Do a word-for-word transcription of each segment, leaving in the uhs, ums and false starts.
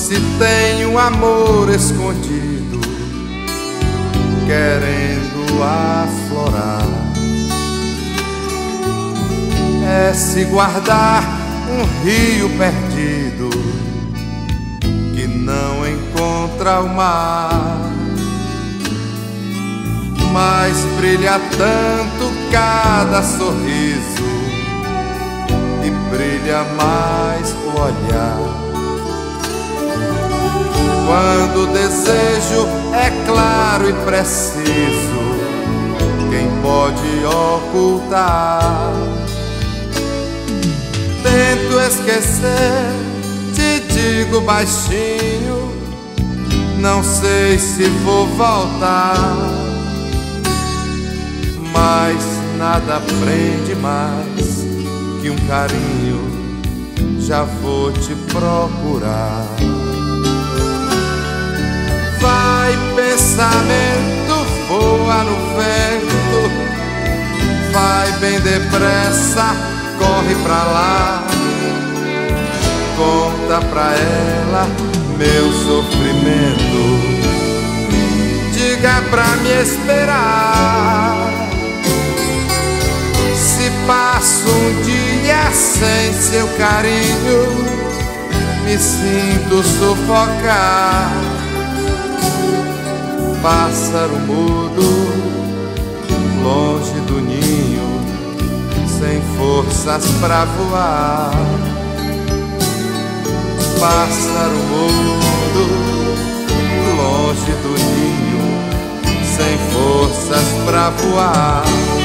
se tem um amor escondido querendo aflorar. É se guardar um rio perdido que não encontra o mar. Mas brilha tanto cada sorriso e brilha mais o olhar. Quando o desejo é claro e preciso, quem pode ocultar? Tento esquecer, te digo baixinho, não sei se vou voltar. Mas nada prende mais que um carinho, já vou te procurar. Vai, pensamento, voa no vento, vai bem depressa, corre pra lá. Conta pra ela meu sofrimento, diga pra me esperar. Se passo um dia sem seu carinho, me sinto sufocar. Pássaro mudo, longe do ninho, sem forças pra voar. Pássaro mudo, longe do ninho, sem forças pra voar.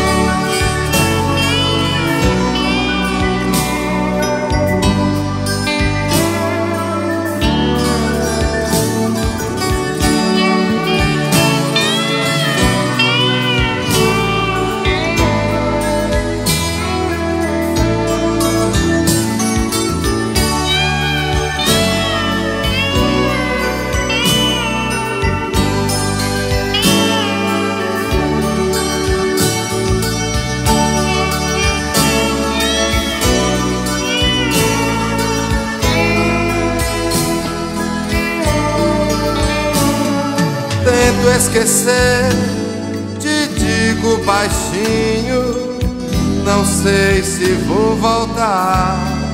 Tento esquecer, te digo baixinho, não sei se vou voltar.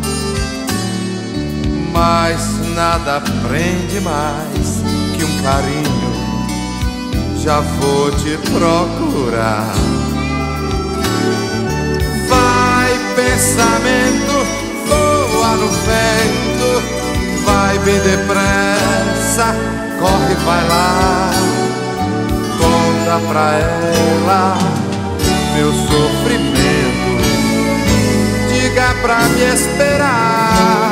Mas nada prende mais que um carinho, já vou te procurar. Vai, pensamento, voa no vento, vai bem depressa, corre, vai lá. Conta pra ela meu sofrimento, diga pra me esperar.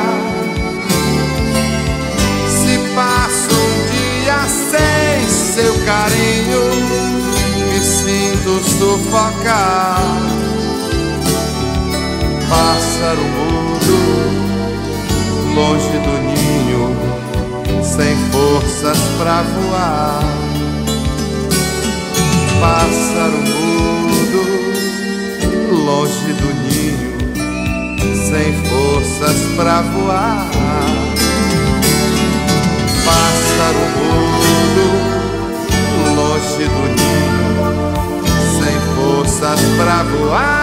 Se passo um dia sem seu carinho, me sinto sufocar. Pássaro mudo, longe do ninho, sem forças pra voar. Pássaro mudo, longe do ninho, sem forças pra voar. Pássaro mudo, longe do ninho, sem forças pra voar.